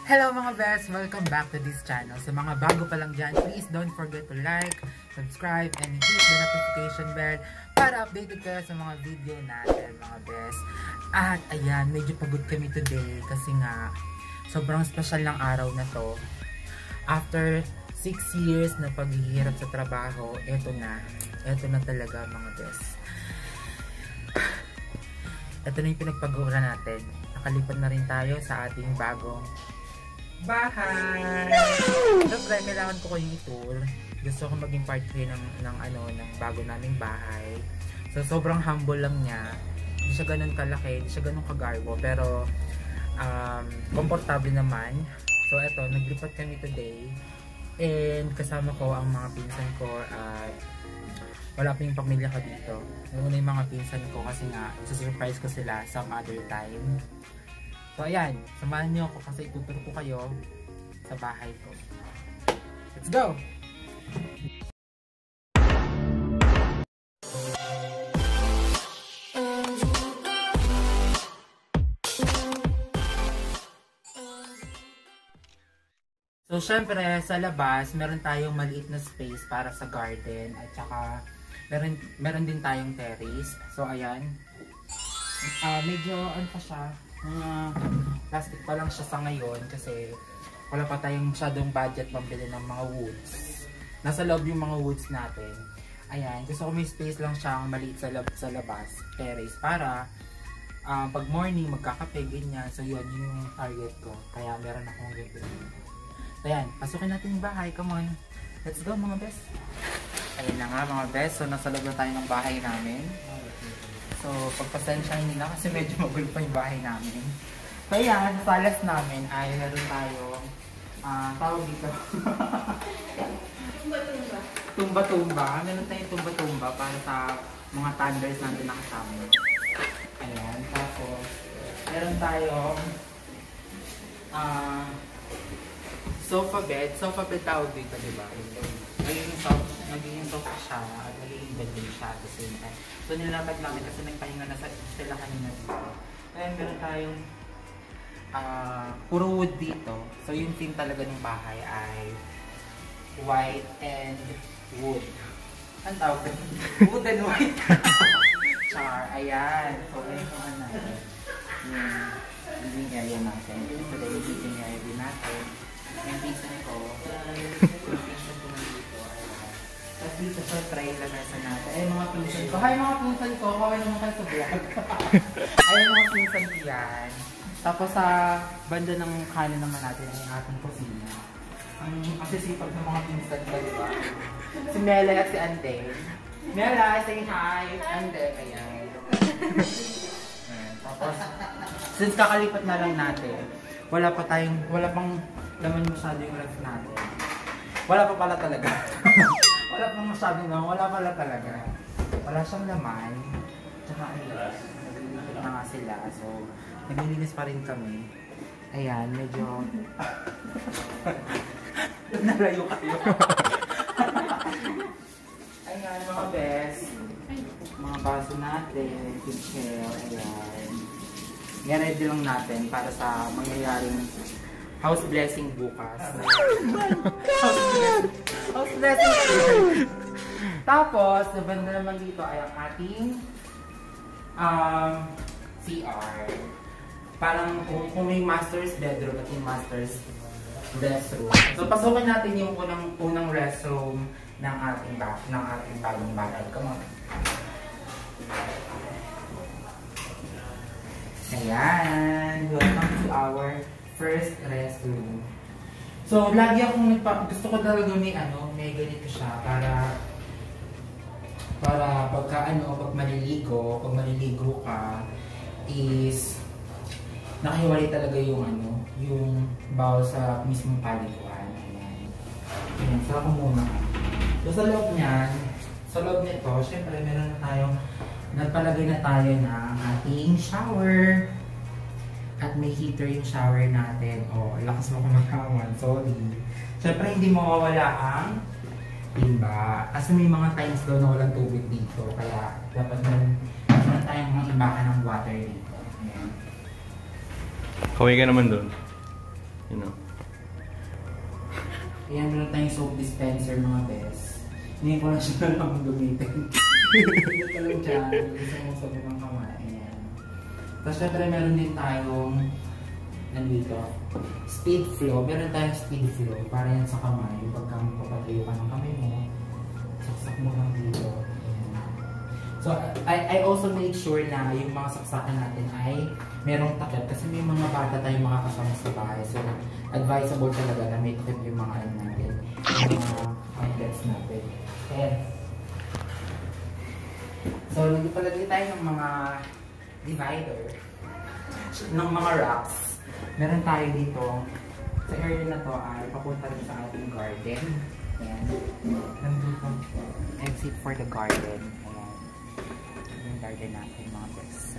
Hello mga best! Welcome back to this channel. Sa mga bago pa lang dyan, please don't forget to like, subscribe, and hit the notification bell para updated kayo sa mga video natin mga best. At ayan, medyo pagod kami today kasi nga sobrang special ng araw na to. After 6 years na paghihirap sa trabaho, eto na talaga mga best. Ito na yung pinagpag-uuran natin. Nakalipat na rin tayo sa ating bagong bahay! Siyempre, kailangan ko kayo i-tour. Gusto ko maging part 3 ng bago naming bahay. So, sobrang humble lang niya. Hindi siya ganun kalaki, hindi siya ganun kagarbo. Pero, komportable naman. So, eto, naglipat kami today. And, kasama ko ang mga pinsan ko at wala pa yung pamilya ko dito. Nauna yung mga pinsan ko kasi nga, surprise ko sila some other time. So ayan, samahan niyo ako kasi ituturo ko kayo sa bahay ko. Let's go! So syempre sa labas, meron tayong maliit na space para sa garden at saka meron din tayong terrace. So ayan, medyo ano pa siya, plastic pa lang siya sa ngayon kasi wala pa tayong masyadong budget pambili ng mga woods. Nasa loob yung mga woods natin. Ayan, gusto ko may space lang siyang maliit sa labas, terrace, para pag morning magkakape, ganyan. So yun yung target ko, kaya meron akong ganito. So ayan, pasukin natin yung bahay, come on. Let's go mga best. Ayun na nga mga best, so nasa loob na tayo ng bahay namin. So, pagpasensyahin nila kasi medyo magulo pa yung bahay namin. So, yan, sa salas namin ay meron tayong tawag dito. Tumba-tumba. Tumba-tumba. Meron tayong tumba-tumba para sa mga thunders natin nakasama. Ayan. Tapos, meron tayong sofa bed. Sofa bed tawag dito, diba? Nagiging sofa siya at nagiging bed din siya at the same time. So nilatag namin kasi nagpahinga na sila kanina dito. Then meron tayong puro wood dito. So yung theme talaga ng bahay ay white and wood. Ang tawag din? Wood and white. Char, ayan. So ayun naman natin. Yung living area natin. So yung living area din natin. Yung pinsan ko. Tapos dito sa tray na nasa natin. Ay mga pinsan ko. Hi mga pinsan ko. Kaway naman kayo sa vlog. Ay mga pinsan ko yan. Tapos sa banda ng kanan naman natin ang ating kusina. Ang sisipag ng mga pinsan ko, diba? Si Mela at si Ante. Mela, say hi! Ante, ayan. Tapos, since kakalipat na lang natin, wala pang laman masyado yung ref natin. Wala pa pala talaga. Wala pang masyado naman, wala pala talaga. Wala siyang laman. Tsaka naglilinis na nga sila. So, naglilinis pa rin kami. Ayan, medyo nalayo kayo. Ayan, mga best. Mga baso natin, kitchen, ayan. I-ready lang natin para sa mangyayaring house blessing bukas. House blessing! Tapos, nabanda naman dito ay ang ating CR. Parang kung may master's bedroom at yung master's restroom. So, pasukin natin yung unang restroom ng ating bagong bahay. Come on. Ayan. Welcome to our first restroom. So, lagi akong gusto ko talaga may ganito siya para pag maliligo ka is nakahiwalay talaga yung bawal sa mismong paliguan. Ayan, saka ko muna. So, sa loob nito, syempre meron na tayong nagpalagay na tayo ng ating shower. At may heater yung shower natin. Oh, lakas mo kumakawan. Sorry. Siyempre, hindi mawawala ang timba. Kasi may mga times daw na walang tubig dito. Kaya, dapat meron tayong mga imbakan ng water dito. Ayan. Kaway ka naman doon. You know? Ayan, meron tayong soap dispenser mga bes. Hindi ko na siya lang gamitin. Hindi ka lang dyan. Gusto mo sa mga kamay. Ayan. Tapos syempre meron din tayong nandito. Speed flow. Meron tayong speed flow. Para yan sa kamay. Pagka magpapatayo ka ng kamay mo, saksak mo lang dito. Ayan. So, I also make sure na yung mga saksakan natin ay merong takip. Kasi may mga bata tayong makakasama sa bahay. So, advisable talaga na may takip yung mga ano natin. Yung mga outlets natin. Ayan. So, nagpalagay tayo ng mga divider. Ng mga racks. Meron tayo dito. Sa area na to ay papunta rin sa ating garden. Ayan. Nandito. Exit for the garden. Ayan. Yung garden natin mga best.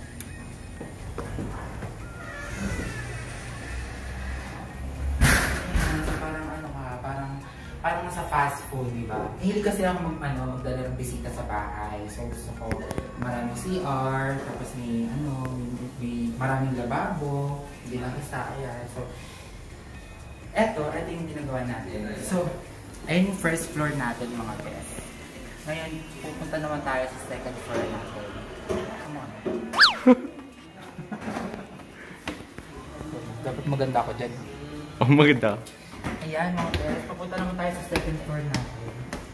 So, parang ano ka, parang nasa fast food, di ba? Hilig kasi ako magdala ng bisita sa bahay. So gusto ko maraming CR, tapos may maraming lababo, hindi lang isa, ayan. So, ito yung ginagawa natin. So, ayun yung first floor natin mga best. Ngayon, pupunta naman tayo sa second floor natin. Come on. Dapat maganda ako dyan. Oh, maganda. Ayan mga best, papunta naman tayo sa second floor natin.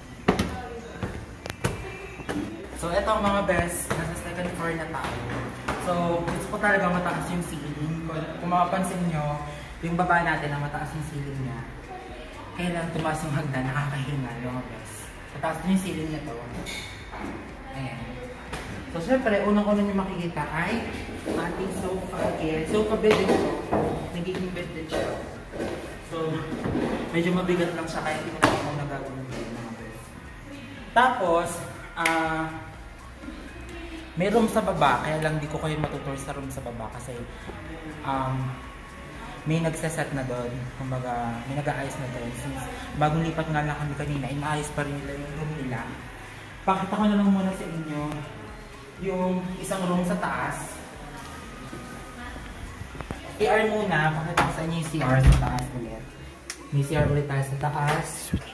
So eto mga best, nasa second floor na tayo. So gusto ko talaga mataas yung ceiling. Kung mapapansin nyo, yung baba natin na mataas yung ceiling niya. Kailan tumaas yung hagdan, nakakahinga mga best. Mataas din yung ceiling na to. Ayan. So syempre, unang-unang nyo makikita ay ating sofa again. Sofa bed din ito. Nagiging bed din siya. So, medyo mabigat lang siya kaya hindi ko na ako nagagawin din mga best. Tapos, may room sa baba, kaya lang di ko kayo matutur sa room sa baba kasi may nagsaset na doon. Kumbaga, may nag-aayos na doon. Since bagong lipat nga lang kami kanina, inaayos pa rin nila yung room nila. Pakita ko na lang muna sa inyo yung isang room sa taas. CR muna, pakita ko sa inyo yung CR sa taas ulit. May CR ulit tayo sa taas.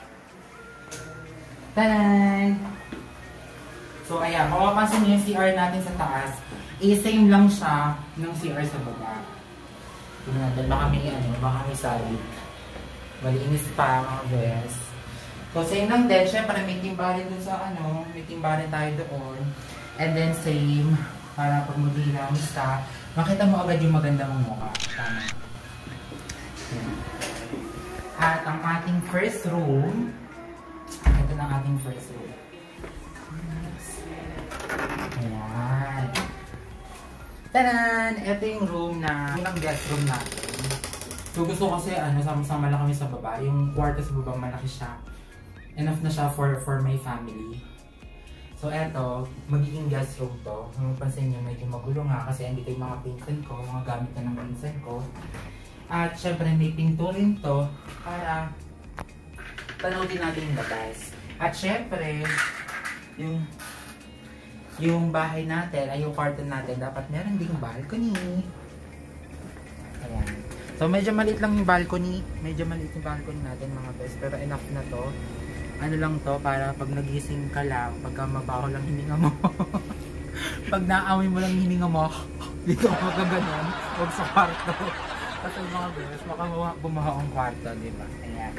Tadan! So ayan, kung mapapansin nyo yung CR natin sa taas, same lang siya ng CR sa baba. Tingnan natin, baka may salit. Malinis pa mga best. So same lang din, syempre may timbarin dun sa may timbarin tayo doon. And then same, para pag mag-ilamis ka, makita mo agad yung maganda mong mukha. Tama. At ang ating first room, ito na ang ating first room. Ayan. Tadan! Ito yung room na, unang guest room natin. So gusto kasi sama-sama lang kami sa baba. Yung kwarto sa baba malaki siya. Enough na siya for my family. So eto, magiging guest room to. Kung mapansin nyo, medyo magulo nga kasi hindi yung mga pinsan ko, mga gamit na ng pinsan ko. At syempre may pinto rin to para tanawin natin yung labas. At syempre, yung bahay natin, ay yung kwarto natin, dapat meron ding balcony. Ayan. So medyo maliit lang yung balcony. Medyo maliit yung balcony natin mga best. Pero enough na to. Ano lang to, para pag nagising ka lang, pagka mabaho lang hininga mo. Pag naamoy mo lang hininga mo, dito ka magaganon, huwag sa kwarto. Kasi mga best, baka bumaho ang kwarto, di ba? Ayan.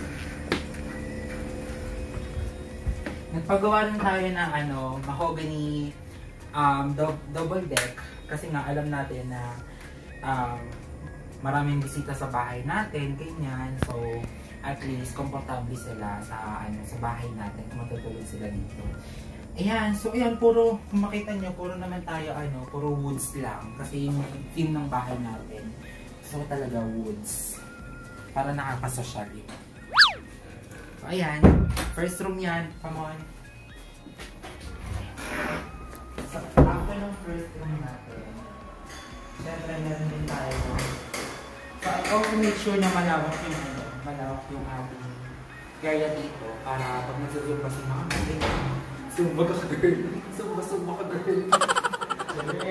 Nagpagawa rin tayo ng mahogany double deck. Kasi nga alam natin na maraming bisita sa bahay natin, ganyan. So, at least komportable sila sa bahay natin kung matutulog sila dito. Ayan, so ayan, kung makita nyo, puro naman tayo puro woods lang kasi yung theme ng bahay natin. So talaga woods. Para nakakasosyal yun. So ayan, first room yan, come on. So after ng first room natin, syempre meron din tayo. So I also make sure na malawak yung ating area dito para pag nagsusumba si mama, sumba ka girl. Sumba ka girl.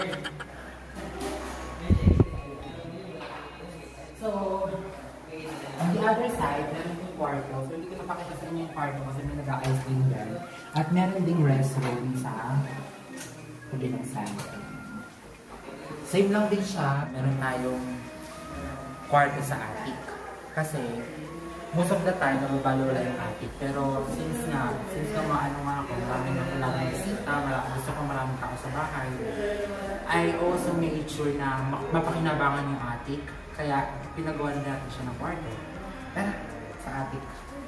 So, other side, meron yung kwarto. So, hindi ko napakita sa inyo yung kwarto kasi may nag-a-ice din dyan. At meron ding restroom sa kabilang side. Same lang din siya. Meron tayong kwarto sa attic. Kasi, most of the time, nababalo wala yung attic. Pero, since nga maano nga ako, maraming bisita, gusto ko maraming tao sa bahay, I also made sure na mapakinabangan yung attic. Kaya, pinagawa natin siya ng kwarto. Tara, sa attic.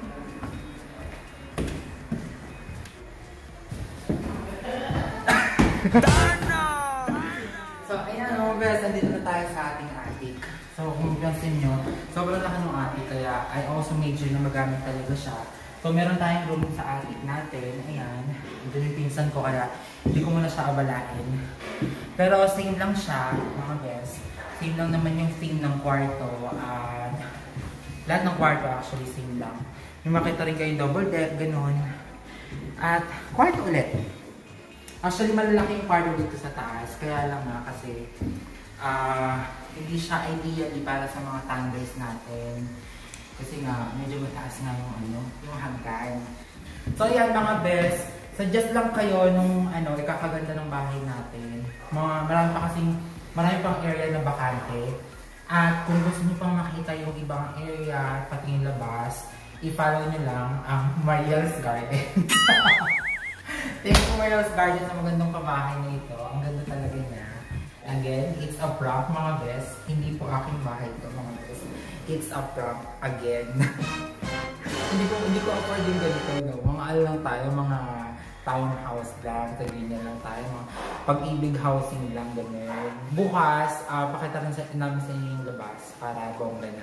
So, ayan mga bes, andito na tayo sa ating attic. So, kung pansin nyo, sobrang laki ng attic, kaya I also made sure na magamit talaga siya. So, meron tayong room sa attic natin. Ayan, ito yung pinsan ko, kaya hindi ko muna siya abalain. Pero same lang siya, mga bes. Same lang naman yung theme ng kwarto. Lahat ng kwarto actually same lang. Yung makita rin kayo double deck, ganun. At kwarto ulit. Actually, malalaki yung kwarto dito sa taas. Kaya lang nga kasi hindi siya ideally para sa mga tandays natin. Kasi nga, medyo mataas nga yung hagdan. So ayan mga best, suggest lang kayo nung ikakaganda ng bahay natin. Marami pang area na bakante. At kung gusto niyo pang makita yung ibang area, pati yung labas, i-follow niyo lang ang Mariel's Garden. Thank you Mariel's Garden sa magandang pabahay na ito. Ang ganda talaga niya. Again, it's a prank mga best. Hindi po aking bahay ito mga best. It's a prank again. hindi ko afford yung ganito. No? Mga lang tayo, mga townhouse lang, ganyan lang tayo. Mga pag-ibig housing lang, ganyan. Bukas, pakita rin namin sa inyo yung labas para bongga na.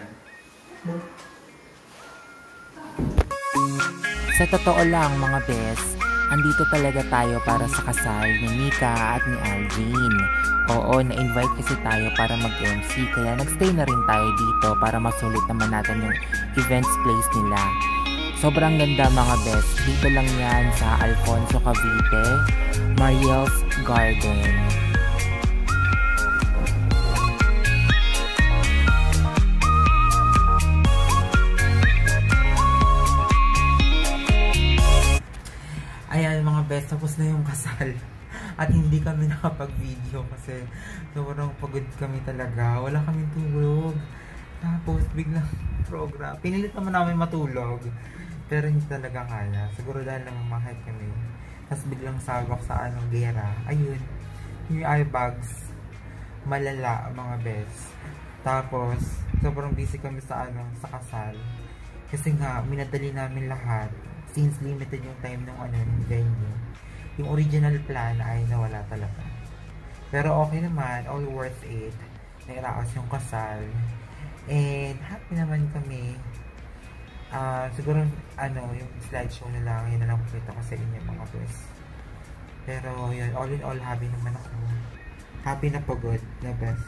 Sa totoo lang mga bes, andito talaga tayo para sa kasal ni Mika at ni Alvin. Oo, na-invite kasi tayo para mag-MC, kaya nagstay na rin tayo dito para masulit naman natin yung events place nila. Sobrang ganda mga best, dito lang yan sa Alfonso Cavite, Mariel's Garden. Ayan mga best, tapos na yung kasal. At hindi kami nakapag-video kasi sobrang pagod kami talaga. Wala kaming tulog. Tapos biglang program. Pinilit naman namin matulog. Pero hindi talaga kaya. Siguro dahil namamahid kami. Tapos biglang sabak sa gera. Ayun. Yung eyebags. Malala mga best. Tapos sobrang busy kami sa sa kasal. Kasi nga minadali namin lahat. Since limited yung time ng venue. Yung original plan ay nawala talaga. Pero okay naman, all worth it. Nairaos yung kasal. And happy naman kami. Siguro yung slideshow na lang, yun na lang pakita ko sa inyo mga boys. Pero yun, all in all, happy naman ako. Happy na pagod na best.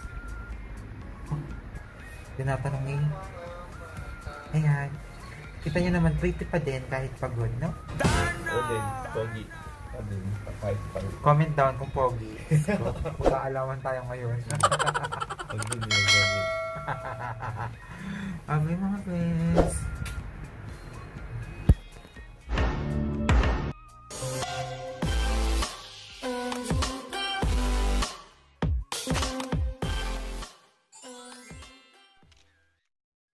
Tinatanong ayan. Kita nyo naman, pretty pa din kahit pagod, no? Oo din, pogi. Comment down kung pogi. Mag-aalaman tayo ngayon. Pogi din, pogi. Mga best.